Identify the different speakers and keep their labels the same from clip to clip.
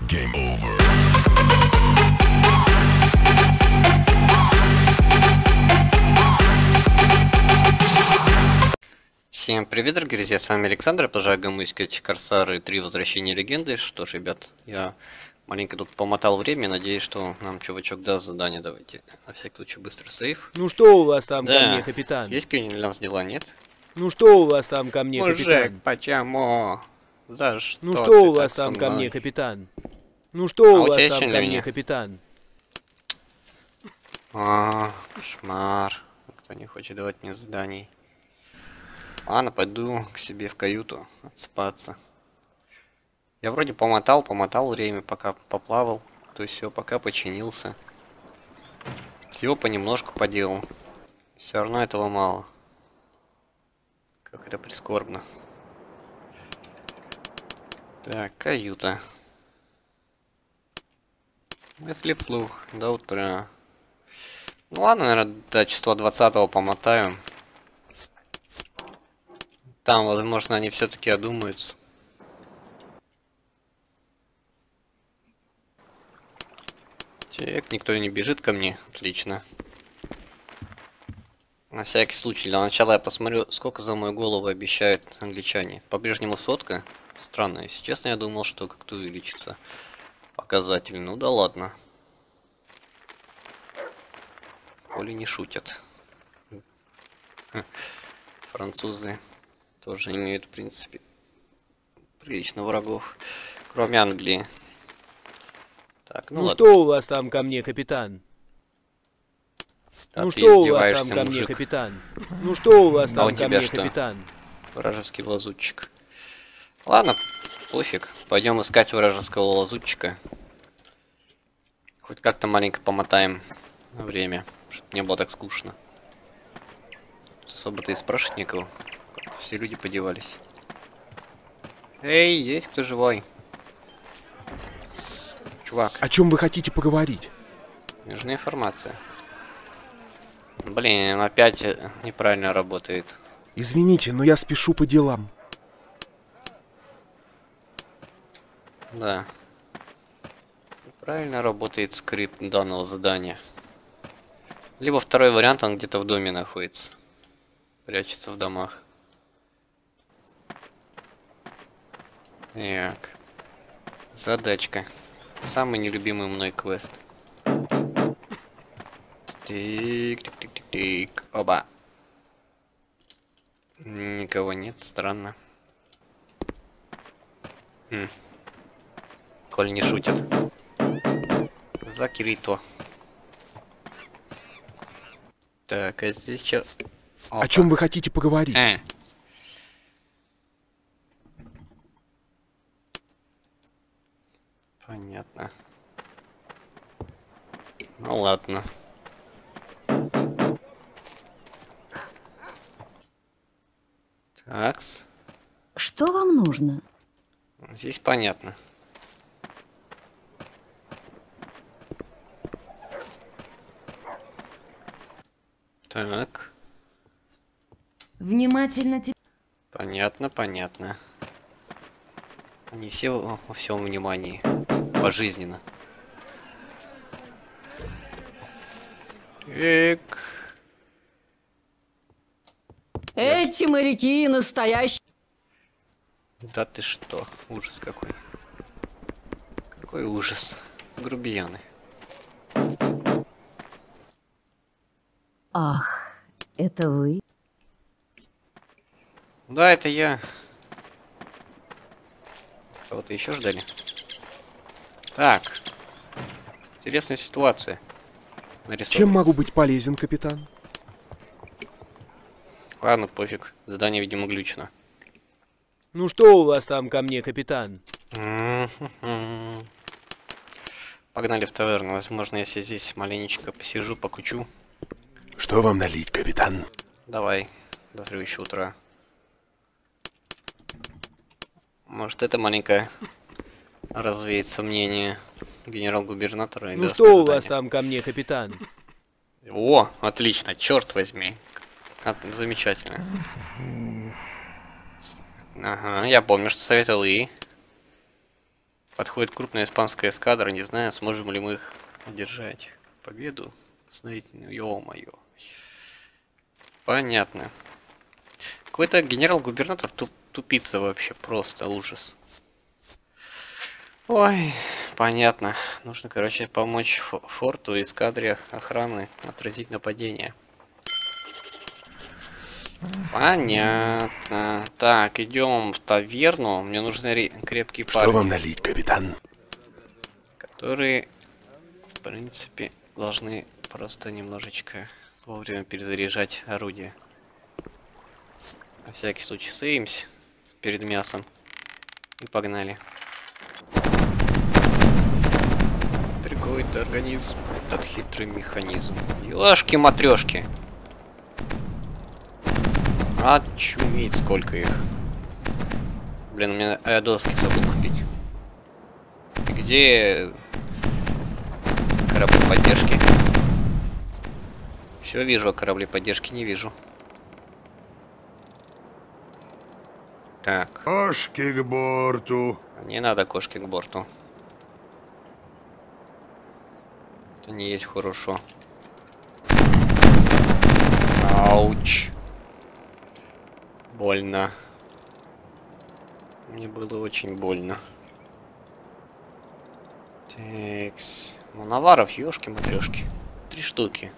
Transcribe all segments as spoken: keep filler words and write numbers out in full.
Speaker 1: Game over.
Speaker 2: Всем привет, дорогие друзья, с вами Александр, продолжаем мы искать Корсары три Возвращения Легенды. Что ж, ребят, я маленько тут помотал время, надеюсь, что нам чувачок даст задание. Давайте на всякий случай быстро сейф.
Speaker 3: Ну что у вас там
Speaker 2: Да.
Speaker 3: ко мне, капитан?
Speaker 2: Есть какие-нибудь для нас дела, нет?
Speaker 3: Ну что у вас там ко мне,
Speaker 2: Мужик,
Speaker 3: капитан?
Speaker 2: почему? За что
Speaker 3: Ну
Speaker 2: ты
Speaker 3: что у
Speaker 2: так
Speaker 3: вас там
Speaker 2: со
Speaker 3: ко
Speaker 2: мной?
Speaker 3: мне, капитан? Ну что
Speaker 2: А
Speaker 3: у
Speaker 2: у
Speaker 3: вас
Speaker 2: тебя есть
Speaker 3: там
Speaker 2: что
Speaker 3: ко
Speaker 2: для
Speaker 3: мне,
Speaker 2: меня?
Speaker 3: капитан?
Speaker 2: А, кошмар. Кто не хочет давать мне заданий. Ладно, пойду к себе в каюту отспаться. Я вроде помотал, помотал время, пока поплавал. То есть все, пока починился. Всего понемножку поделал. Все равно этого мало. Как это прискорбно. Так, каюта. Мысли вслух. До утра. Ну ладно, наверное, до числа двадцатого помотаю. Там, возможно, они все-таки одумаются. Так, никто не бежит ко мне. Отлично. На всякий случай, для начала я посмотрю, сколько за мою голову обещают англичане. По-прежнему сотка. Странно, если честно, я думал, что как-то увеличится показатель. Ну да ладно. Коли не шутят. Французы тоже имеют, в принципе, прилично врагов. Кроме Англии. Так, ну,
Speaker 3: Ну
Speaker 2: ладно.
Speaker 3: что у вас там ко мне, капитан?
Speaker 2: А
Speaker 3: Ну
Speaker 2: ты
Speaker 3: что у вас там
Speaker 2: издеваешься,
Speaker 3: ко мне,
Speaker 2: мужик.
Speaker 3: капитан? Ну что у вас
Speaker 2: А
Speaker 3: там
Speaker 2: у
Speaker 3: ко
Speaker 2: тебя
Speaker 3: мне,
Speaker 2: что?
Speaker 3: капитан?
Speaker 2: Вражеский лазутчик. Ладно, пофиг. Пойдем искать вражеского лазутчика. Хоть как-то маленько помотаем время, чтобы не было так скучно. Особо-то и спрашивать некого. Все люди подевались. Эй, есть кто живой? Чувак,
Speaker 4: О чем вы хотите поговорить?
Speaker 2: нужна информация. Блин, опять неправильно работает.
Speaker 4: Извините, но я спешу по делам.
Speaker 2: Да. Правильно работает скрипт данного задания. Либо второй вариант, он где-то в доме находится. Прячется в домах. Так. Задачка. Самый нелюбимый мной квест. Тик, тик, тик, тик, тик. Оба. Никого нет, странно. Хм. Коль не шутит. Закрыто. Так, а здесь что?
Speaker 4: О чем вы хотите поговорить?
Speaker 2: Э. Понятно. Ну ладно. Такс.
Speaker 5: Что вам нужно?
Speaker 2: Здесь понятно. Так.
Speaker 5: Внимательно тебе.
Speaker 2: Понятно, понятно. Не все во во всем внимании. Пожизненно. Эк.
Speaker 5: Эти моряки настоящие.
Speaker 2: Да ты что? Ужас какой. Какой ужас. Грубияны.
Speaker 5: Ах, это вы?
Speaker 2: Да, это я. Кого-то еще ждали? Так. Интересная ситуация.
Speaker 4: Чем могу быть полезен, капитан?
Speaker 2: Ладно, пофиг. Задание, видимо, глючно.
Speaker 3: Ну что у вас там ко мне, капитан?
Speaker 2: Погнали в таверну. Возможно, если здесь маленечко посижу, покучу.
Speaker 4: Что вам налить, капитан?
Speaker 2: Давай. До следующего утра. Может, это маленькое развеет сомнение генерал-губернатора и
Speaker 3: Ну
Speaker 2: даст
Speaker 3: что
Speaker 2: мне
Speaker 3: у вас
Speaker 2: задание.
Speaker 3: там ко мне, капитан?
Speaker 2: О, отлично, черт возьми. От- Замечательно. С- Ага, я помню, что советовал и... Подходит крупная испанская эскадра. Не знаю, сможем ли мы их одержать. Победу. Знаете, ё-моё. Понятно. Какой-то генерал-губернатор туп тупица вообще. Просто ужас. Ой, понятно. Нужно, короче, помочь форту и эскадре охраны отразить нападение. Понятно. Так, идем в таверну. Мне нужны крепкие парни.
Speaker 4: Что вам налить, капитан?
Speaker 2: Которые, в принципе, должны просто немножечко вовремя перезаряжать орудие. На всякий случай сеймся перед мясом. И погнали. Какой-то организм, этот хитрый механизм. Ёшки-матрёшки. Очуметь, сколько их. Блин, у меня аэодоски забыл купить. И где корабли поддержки? Все вижу, а корабли поддержки не вижу. Так.
Speaker 1: Кошки к борту.
Speaker 2: Не надо кошки к борту. Это не есть хорошо. Ауч. Больно. Мне было очень больно. Текс. Ну, наваров, ёшки-матрёшки. Три штуки.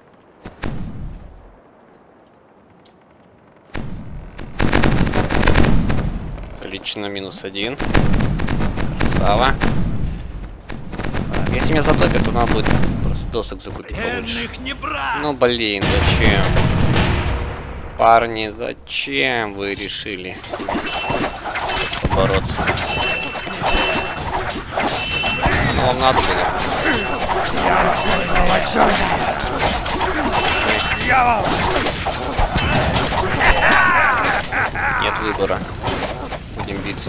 Speaker 2: Отлично, минус один. Красава. Так, если меня затопят, то надо будет просто досок закупить побольше. Ну, блин, зачем? Парни, зачем вы решили с ними побороться? Ну, вам надо было. Нет выбора. Будем биться.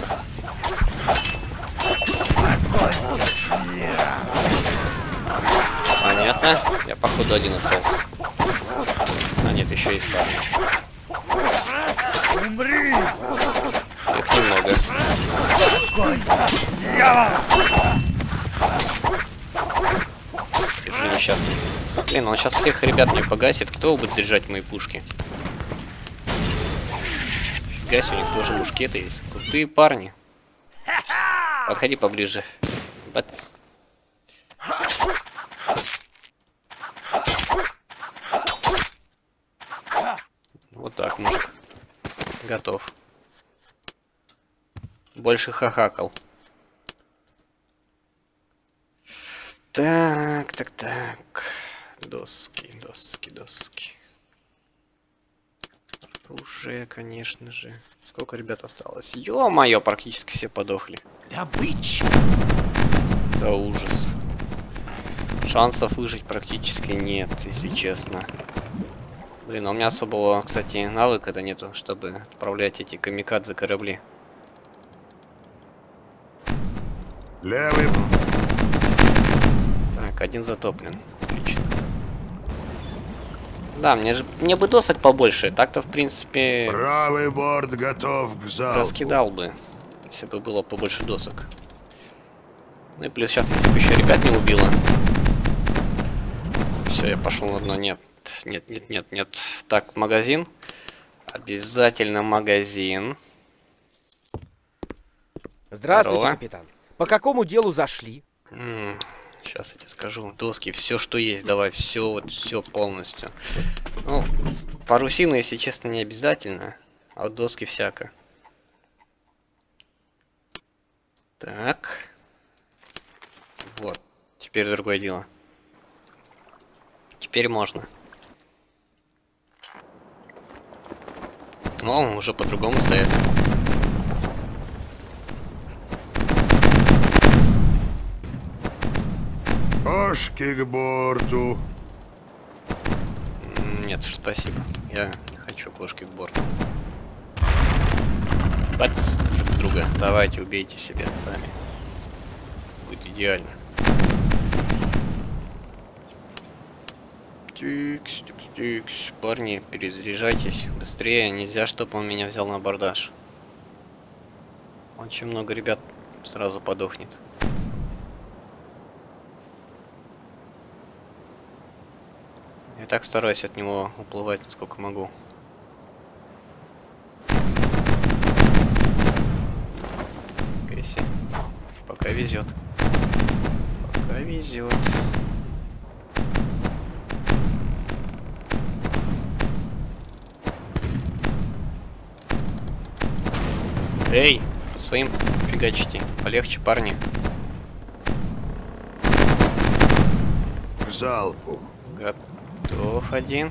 Speaker 2: Понятно. Я походу один остался. А нет, еще есть парни. Их немного. Держи, несчастный. Блин, он сейчас всех ребят мне погасит. Кто будет заряжать мои пушки? Фига себе, у них тоже мушкеты есть. Крутые парни. Подходи поближе. Бац. Вот так, мужик. Готов. Больше хахакал. Так, так, так. Доски, доски, доски. Уже, конечно же. Сколько ребят осталось? Ё-моё, практически все подохли.
Speaker 3: Добыча.
Speaker 2: Это ужас. Шансов выжить практически нет, если честно. Блин, а у меня особого, кстати, навыка-то нету, чтобы отправлять эти камикадзе корабли.
Speaker 1: Левый.
Speaker 2: Так, один затоплен. Отлично. Да, мне же мне бы досок побольше. Так-то, в принципе,
Speaker 1: Правый борт готов к залпу.
Speaker 2: раскидал бы, если бы было побольше досок. Ну и плюс сейчас, если бы еще ребят не убило. Все, я пошел на дно. Нет, нет, нет, нет, нет. Так, магазин. Обязательно магазин.
Speaker 3: Здравствуйте,
Speaker 2: Здорово.
Speaker 3: капитан. По какому делу зашли?
Speaker 2: М, Сейчас я тебе скажу. Доски, все, что есть, давай, все, вот, все полностью. Ну, парусину, если честно, не обязательно, а вот доски всяко. Так. Вот. Теперь другое дело. Теперь можно. О, уже по-другому стоят.
Speaker 1: Кошки к борту.
Speaker 2: Нет, спасибо. Я не хочу кошки к борту. Бац, друг друга. Давайте, убейте себя сами. Будет идеально. Тикс, тикс, тикс. Парни, перезаряжайтесь. Быстрее. Нельзя, чтобы он меня взял на абордаж. Очень много ребят сразу подохнет. Я так стараюсь от него уплывать, насколько могу. Кэсси. Пока везет. Пока везет. Эй, по своим фигачите. Полегче, парни.
Speaker 1: К залпу.
Speaker 2: Готов один.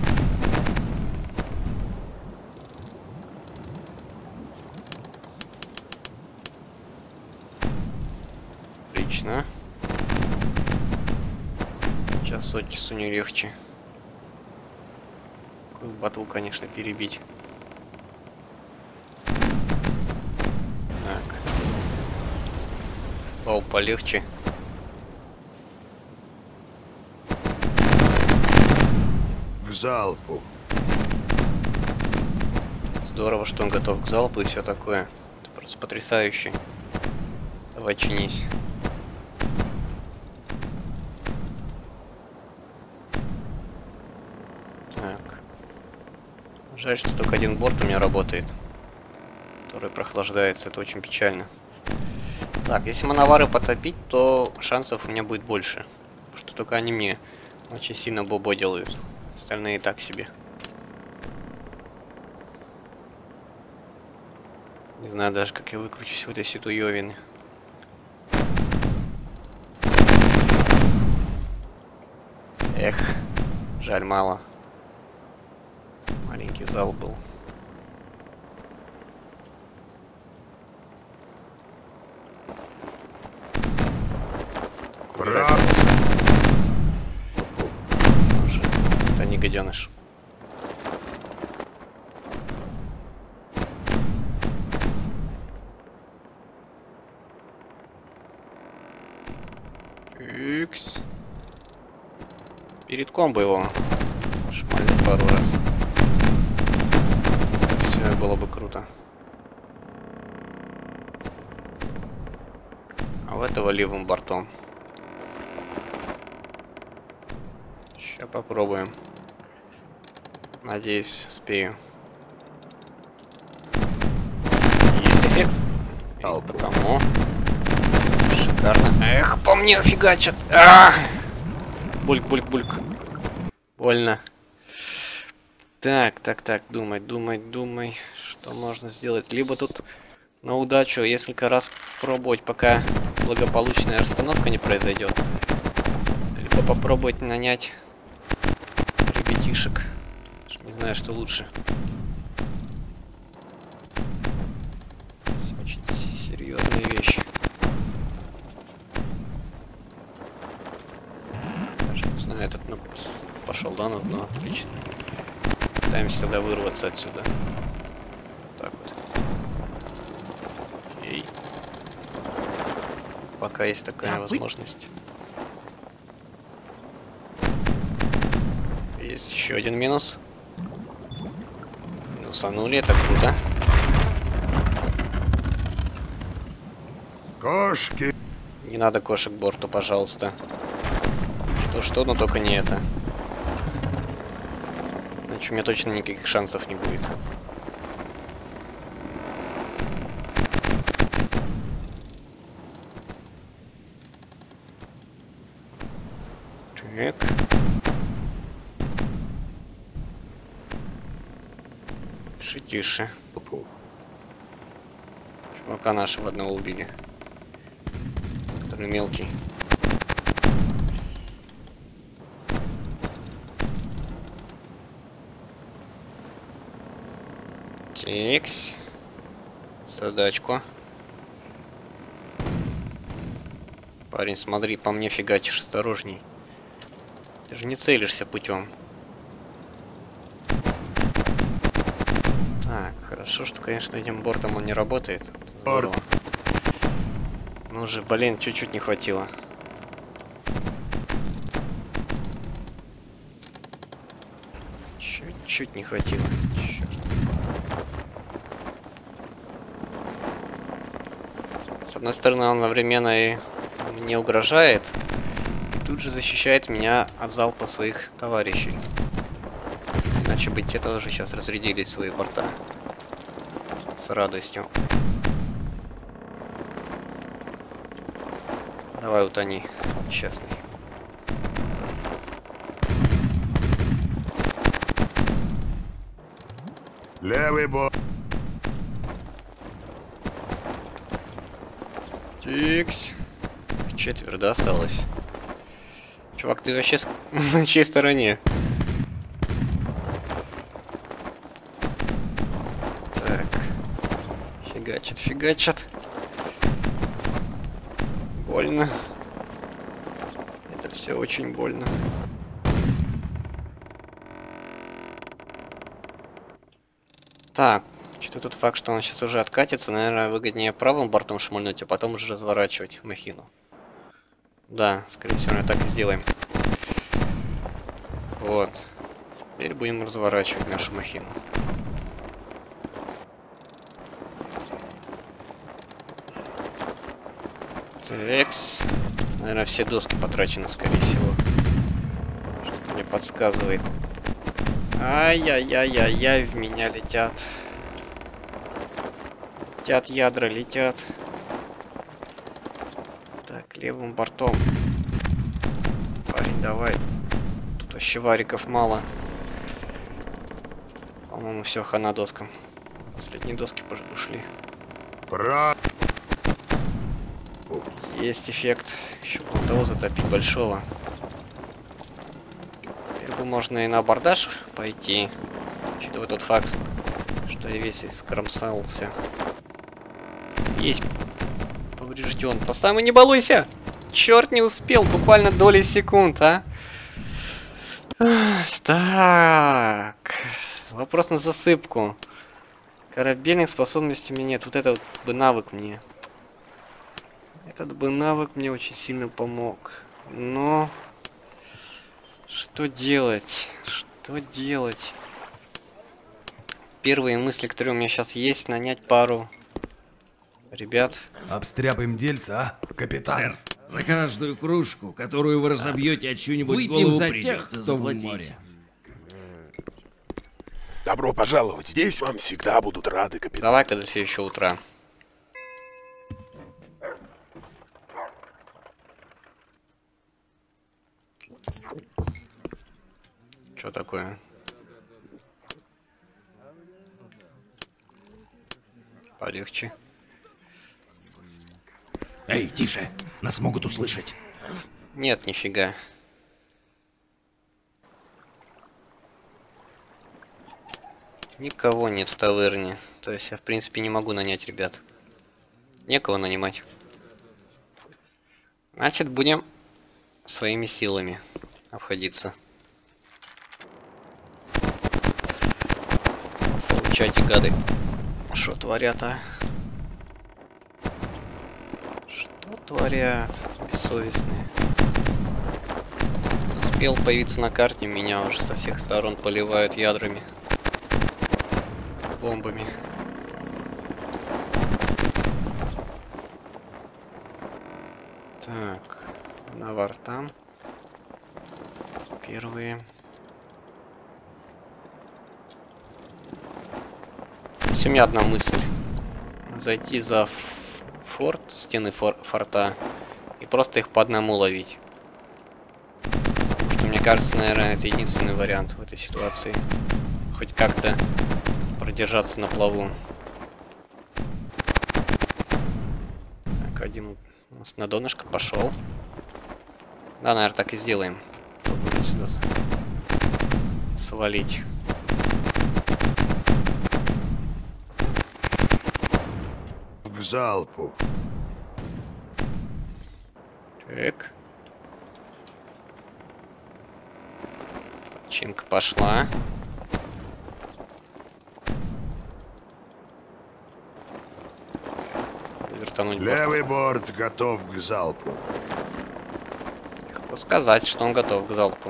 Speaker 2: Отлично. Сейчас Отису не легче. Такую ботву, конечно, перебить. Так. О, полегче.
Speaker 1: К залпу.
Speaker 2: Здорово, что он готов к залпу и все такое. Это просто потрясающе. Давай, чинись. Так. Жаль, что только один борт у меня работает, который прохлаждается. Это очень печально. Так, если мановары потопить, то шансов у меня будет больше. Потому что только они мне очень сильно бобо делают. Остальные так себе. Не знаю даже, как я выкручусь в этой ситуевине. Эх, жаль, мало. Маленький зал был.
Speaker 1: Прав.
Speaker 2: Уже. Это не гаденыш. Икс. Перед комбо его шмальнуть пару раз. Все было бы круто. А в этого левым бортом. Сейчас попробуем. Надеюсь, успею. Есть эффект? И потому. Шикарно. Эх, по мне фигачат. А! Бульк, бульк, бульк. Больно. Так, так, так, думай, думай, думай. Что можно сделать? Либо тут на удачу несколько раз пробовать, пока благополучная расстановка не произойдет. Либо попробовать нанять ребятишек. Не знаю, что лучше. Очень серьезные вещи. Даже не знаю, этот ну, пошел, да, на дно, отлично. Пытаемся тогда вырваться отсюда. Так вот. Окей. Пока есть такая возможность. Есть еще один минус. Минусанули, это круто.
Speaker 1: Кошки.
Speaker 2: Не надо кошек борту, пожалуйста. Что-что, но только не это. Иначе у меня точно никаких шансов не будет. Так. Тише, тише. Чувака нашего одного убили. Который мелкий. Текс. Задачку. Парень, смотри, по мне фигачишь, осторожней. Ты же не целишься путем. Так, хорошо, что, конечно, этим бортом он не работает. Здорово. Ну уже, блин, чуть-чуть не хватило. Чуть-чуть не хватило. Черт. С одной стороны, он одновременно и мне угрожает, и тут же защищает меня от залпа своих товарищей. Иначе бы те тоже сейчас разрядились свои борта. С радостью. Давай, утони, честный.
Speaker 1: Левый борт.
Speaker 2: Тикс. Четверо, да, осталось? Чувак, ты вообще с... на чьей стороне? Так. Фигачит, фигачит. Больно. Это все очень больно. Так. Что-то тут факт, что он сейчас уже откатится. Наверное, выгоднее правым бортом шмальнуть, а потом уже разворачивать махину. Да, скорее всего, мы так и сделаем. Вот. Теперь будем разворачивать нашу махину. Такс. Наверное, все доски потрачены, скорее всего. Что-то мне подсказывает. Ай-яй-яй-яй-яй, в меня летят. Летят ядра, летят. Так, левым бортом. Парень, давай. Тут вообще вариков мало. По-моему, все, хана доскам. Последние доски ушли.
Speaker 1: Прав.
Speaker 2: Есть эффект. Еще по того затопить большого. Теперь бы можно и на абордаж пойти. Учитывая тот факт, что я весь искромсался. Есть поврежден. Поставим и не балуйся! Черт, не успел, буквально доли секунд, а? Так. Вопрос на засыпку. Корабельных способностей у меня нет. Вот этот бы навык мне. Этот бы навык мне очень сильно помог. Но... Что делать? Что делать? Первые мысли, которые у меня сейчас есть, нанять пару ребят.
Speaker 6: Обстряпаем дельца, а, капитан?
Speaker 7: Сэр, за каждую кружку, которую вы разобьете, а чью-нибудь голову за тех, кто в море.
Speaker 4: Добро пожаловать. Здесь вам всегда будут рады, капитан.
Speaker 2: Давай-ка до следующего утра. Что такое? Полегче.
Speaker 7: Эй, тише! Нас могут услышать.
Speaker 2: Нет, нифига. Никого нет в таверне. То есть я, в принципе, не могу нанять ребят. Некого нанимать. Значит, будем своими силами обходиться. Получайте, гады. Что творят, а? Что творят? Бессовестные. Успел появиться на карте, меня уже со всех сторон поливают ядрами. Бомбами. Так, навар там. Первые. Есть у меня одна мысль. Зайти за форт, стены фор форта, и просто их по одному ловить. Потому что, мне кажется, наверное, это единственный вариант в этой ситуации. Хоть как-то продержаться на плаву. Так, один у нас на донышко пошел. Да, наверное, так и сделаем. Попробуем сюда свалить.
Speaker 1: К залпу.
Speaker 2: Так. Чинка пошла. Вертануть
Speaker 1: Левый борт готов к залпу.
Speaker 2: борт. Сказать, что он готов к залпу.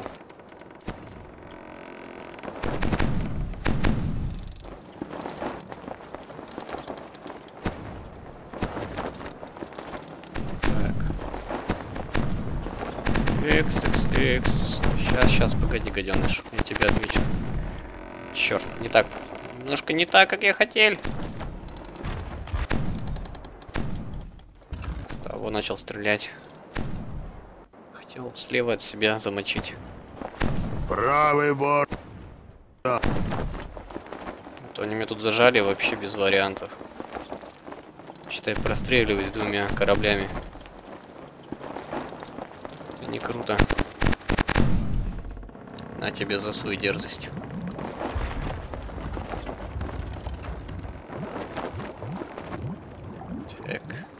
Speaker 2: Экс, экс, экс. Сейчас, сейчас, погоди, гаденыш. Я тебе отвечу. Черт, не так. Немножко не так, как я хотел. Того начал стрелять. Хотел слева от себя замочить.
Speaker 1: Правый борт.
Speaker 2: А то они меня тут зажали вообще без вариантов. Считай, простреливаюсь двумя кораблями. Это не круто. На тебе за свою дерзость. Так.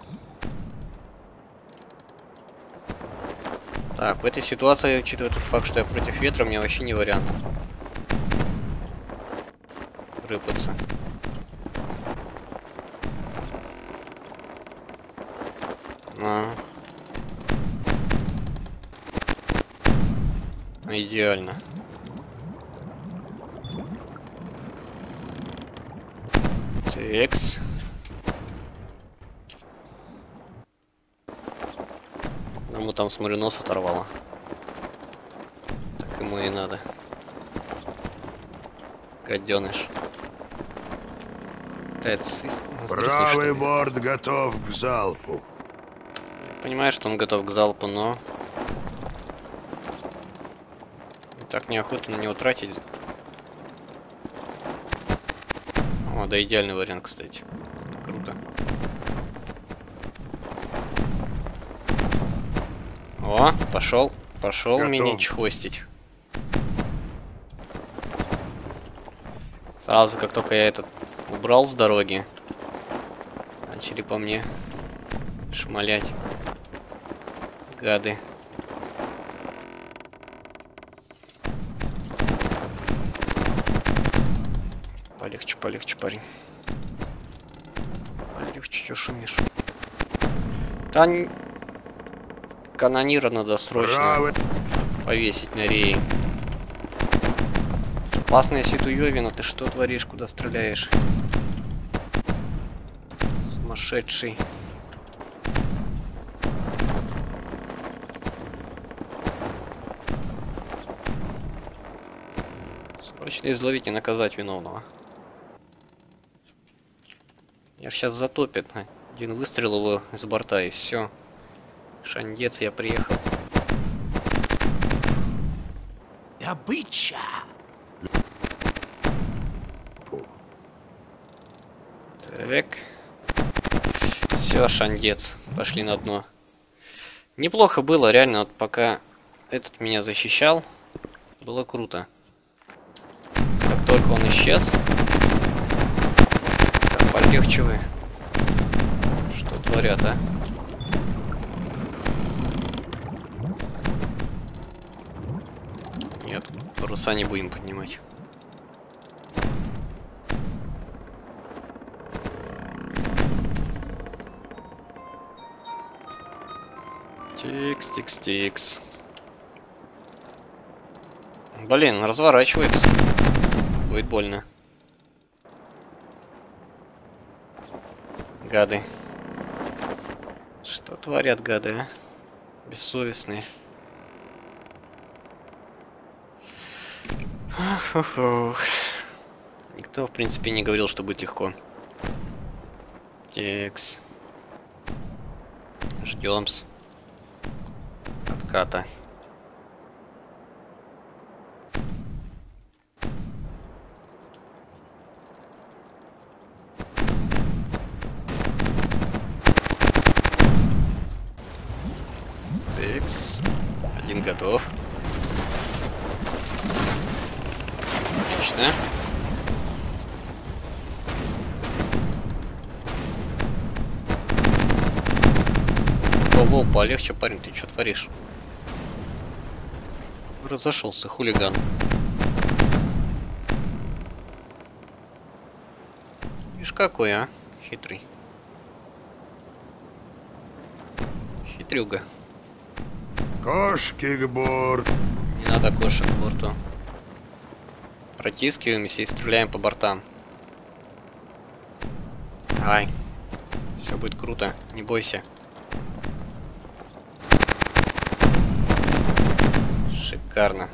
Speaker 2: Так, в этой ситуации, учитывая тот факт, что я против ветра, мне вообще не вариант рыпаться. А. Идеально. Текс. Ему там, смотрю, нос оторвало. Так ему и надо. Гаденыш.
Speaker 1: Правый борт готов к залпу.
Speaker 2: Понимаю, что он готов к залпу, но так неохота на него тратить. О, да, идеальный вариант, кстати. Круто. О, пошел, пошел
Speaker 1: Готов.
Speaker 2: меня чхвостить. Сразу, как только я этот убрал с дороги, начали по мне шмалять. Гады. Полегче, полегче, парень. Полегче, чё шумишь? Да, канонира надо срочно
Speaker 1: Правый.
Speaker 2: повесить на рее. Опасная Ситуевина, ты что творишь, куда стреляешь? Сумасшедший. Срочно изловить и наказать виновного. Я ж сейчас затопит. Один выстрел его из борта и все. Шандец, я приехал.
Speaker 4: Добыча!
Speaker 2: Так. Все, шандец. Пошли на дно. Неплохо было, реально, вот пока этот меня защищал, было круто. Как только он исчез. Так, полегче вы. Что творят, а? Нет, паруса не будем поднимать. Тикс, тикс, тикс. Блин, разворачивается. Будет больно. Гады. Что творят гады, а? Бессовестные. Ох, ох, ох. Никто, в принципе, не говорил, что будет легко. Текс. Ждем-с. Отката. Текс. Один готов. Отлично. Воу-воу, полегче, парень, ты что творишь? Разошелся хулиган. Видишь, какой, а? Хитрый. Хитрюга.
Speaker 1: Кошки к борту.
Speaker 2: Не надо кошек к борту. Протискиваемся и стреляем по бортам. Давай. Все будет круто, не бойся. Шикарно.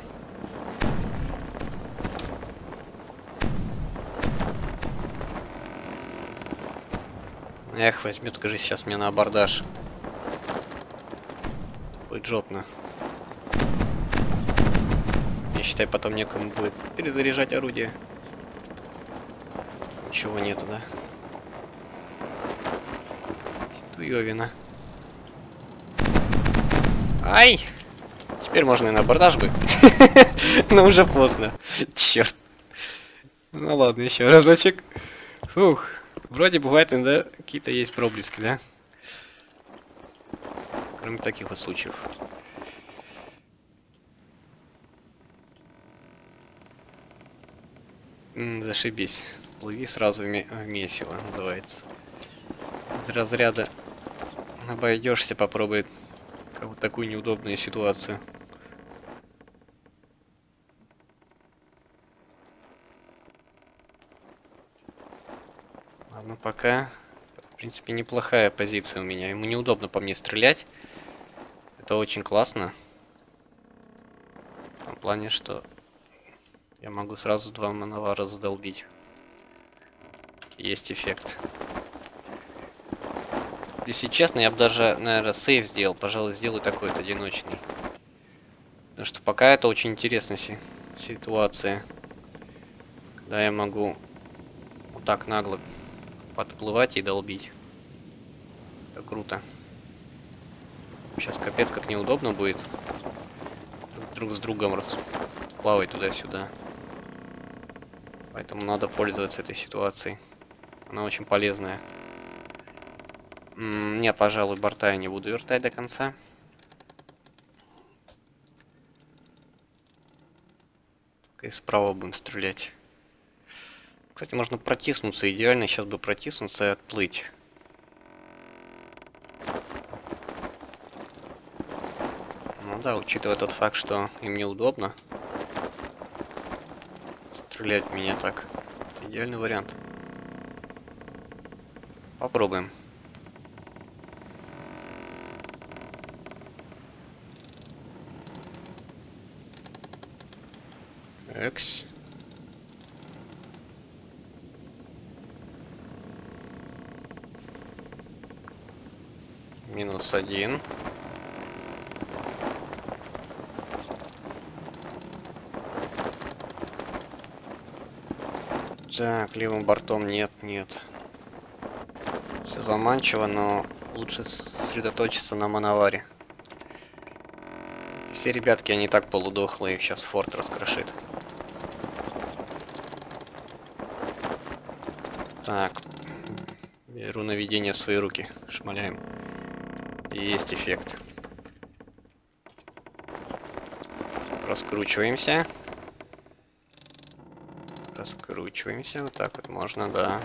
Speaker 2: Эх, возьмет, кажись, сейчас меня на абордаж. Будет жопно. Я считаю, потом некому будет перезаряжать орудие. Ничего нету, да? Туёвина. Ай! Теперь можно и на абордаж бы. Но уже поздно. Черт. Ну ладно, еще разочек. Фух. Вроде бывает иногда какие-то есть проблески, да? Кроме таких вот случаев. М, зашибись. Плыви сразу в, ме в месиво, называется. Из разряда обойдешься, попробуй вот такую неудобную ситуацию. Ладно, пока, в принципе, неплохая позиция у меня. Ему неудобно по мне стрелять. Это очень классно. В том плане, что я могу сразу два мановара задолбить. Есть эффект. Если честно, я бы даже, наверное, сейв сделал. Пожалуй, сделаю такой вот одиночный. Потому что пока это очень интересная си ситуация. Когда я могу вот так нагло подплывать и долбить. Это круто. Сейчас капец как неудобно будет друг с другом раз плавать туда-сюда. Поэтому надо пользоваться этой ситуацией. Она очень полезная. М-м, не, пожалуй, борта я не буду вертать до конца. Только и справа будем стрелять. Кстати, можно протиснуться. Идеально сейчас бы протиснуться и отплыть. Ну да, учитывая тот факт, что им неудобно стрелять в меня так. Это идеальный вариант. Попробуем. Экс. Минус один. Так, левым бортом нет, нет. Все заманчиво, но лучше сосредоточиться на мановаре. Все ребятки, они так полудохлые, их сейчас форт раскрошит. Так, беру наведение в свои руки, шмаляем. Есть эффект. Раскручиваемся. Раскручиваемся. Вот так вот можно, да.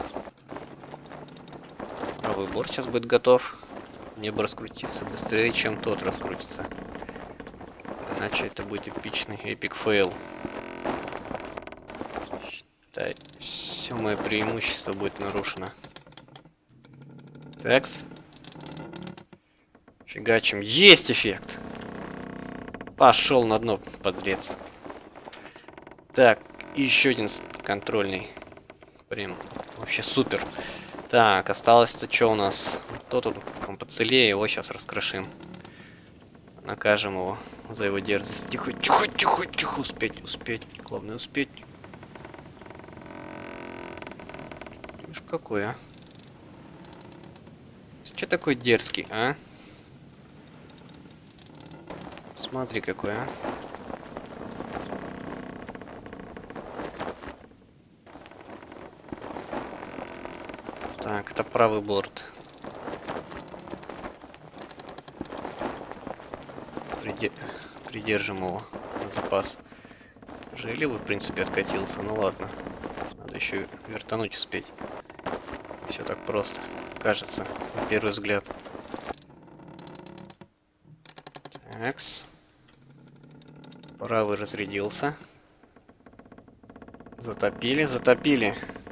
Speaker 2: Правый борт сейчас будет готов. Мне бы раскрутиться быстрее, чем тот раскрутится. Иначе это будет эпичный эпик фейл. Считай, все мое преимущество будет нарушено. Такс. Фигачим. Есть эффект! Пошел на дно, подлец. Так, еще один контрольный. Прям вообще супер. Так, осталось-то что у нас? Тот тут компоцелее, его сейчас раскрошим. Накажем его за его дерзость. Тихо, тихо, тихо, тихо. Успеть, успеть. Главное успеть. Видишь, какой, а? Ты че такой дерзкий, а? Смотри, какой, а? Так, это правый борт. Приде... Придержим его на запас. Уже левый, в принципе, откатился. Ну ладно. Надо еще вертануть успеть. Все так просто. Кажется, на первый взгляд. Такс. Правый разрядился. Затопили, затопили.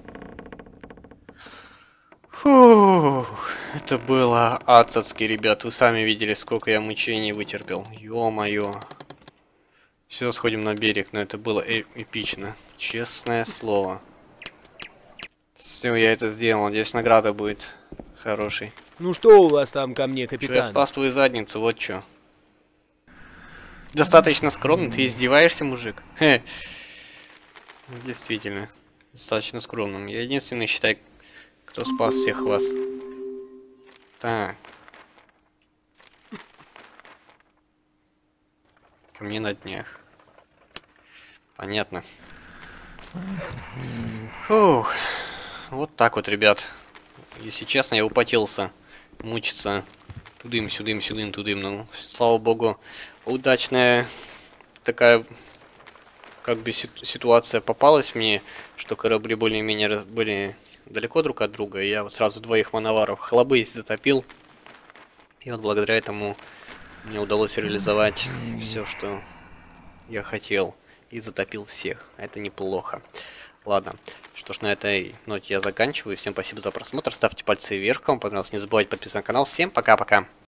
Speaker 2: Фух, это было адски, ребят. Вы сами видели, сколько я мучений вытерпел. Ё-моё. Все, сходим на берег, но это было э эпично. Честное слово. Все, я это сделал. Надеюсь, награда будет хорошей.
Speaker 3: Ну что у вас там ко мне,
Speaker 2: Чё, я
Speaker 3: капитан?
Speaker 2: спас твою задницу, вот чё. Достаточно скромно, ты издеваешься, мужик? Хе. Действительно, достаточно скромным. Я единственный, считай, кто спас всех вас. Так. Ко мне на днях. Понятно. Фух. Вот так вот, ребят. Если честно, я употелся мучиться тудым, сюдым, сюдым, тудым. Ну, слава богу, удачная такая как бы ситуация попалась мне, что корабли более-менее были далеко друг от друга. И я вот сразу двоих мановаров хлобы затопил. И вот благодаря этому мне удалось реализовать все, что я хотел. И затопил всех. Это неплохо. Ладно. Что ж, на этой ноте я заканчиваю. Всем спасибо за просмотр. Ставьте пальцы вверх, кому понравилось. Не забывайте подписываться на канал. Всем пока-пока.